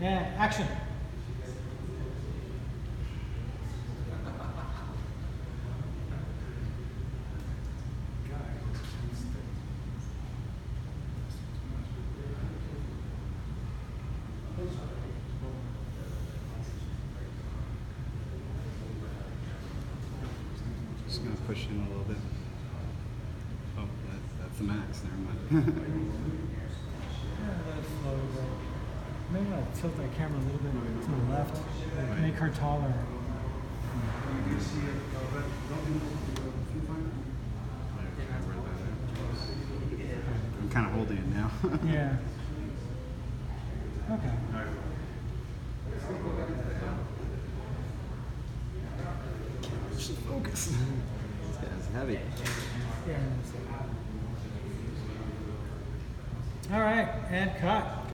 And action. Just gonna push in a little bit. Oh, that's the max. Never mind. Maybe I'll tilt that camera a little bit to the left, make her taller. I'm kind of holding it now. Yeah. Okay. Focus. This guy's heavy. Yeah. All right, and cut.